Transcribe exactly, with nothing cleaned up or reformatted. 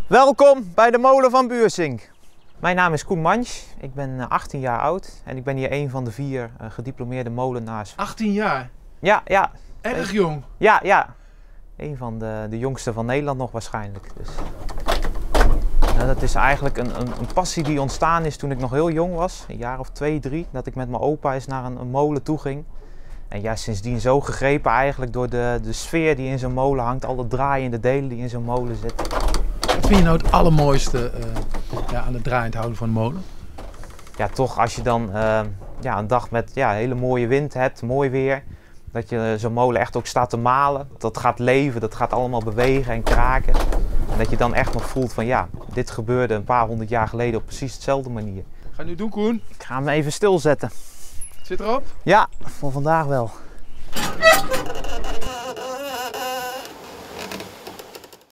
Welkom bij de molen van Buursink. Mijn naam is Koen Mansch, ik ben achttien jaar oud en ik ben hier een van de vier uh, gediplomeerde molenaars. achttien jaar? Ja, ja. Erg jong? Ja, ja. Een van de, de jongste van Nederland nog waarschijnlijk. Dus. Nou, dat is eigenlijk een, een, een passie die ontstaan is toen ik nog heel jong was, een jaar of twee, drie, dat ik met mijn opa eens naar een, een molen toe ging. En ja, sindsdien zo gegrepen eigenlijk door de, de sfeer die in zo'n molen hangt, alle draaiende delen die in zo'n molen zitten. Wat vind je nou het allermooiste uh, ja, aan het draaiend houden van de molen? Ja, toch als je dan uh, ja, een dag met ja, hele mooie wind hebt, mooi weer. Dat je zo'n molen echt ook staat te malen. Dat gaat leven, dat gaat allemaal bewegen en kraken. En dat je dan echt nog voelt van ja, dit gebeurde een paar honderd jaar geleden op precies dezelfde manier. Ga je nu doen, Koen? Ik ga hem even stilzetten. Zit erop? Ja, voor vandaag wel.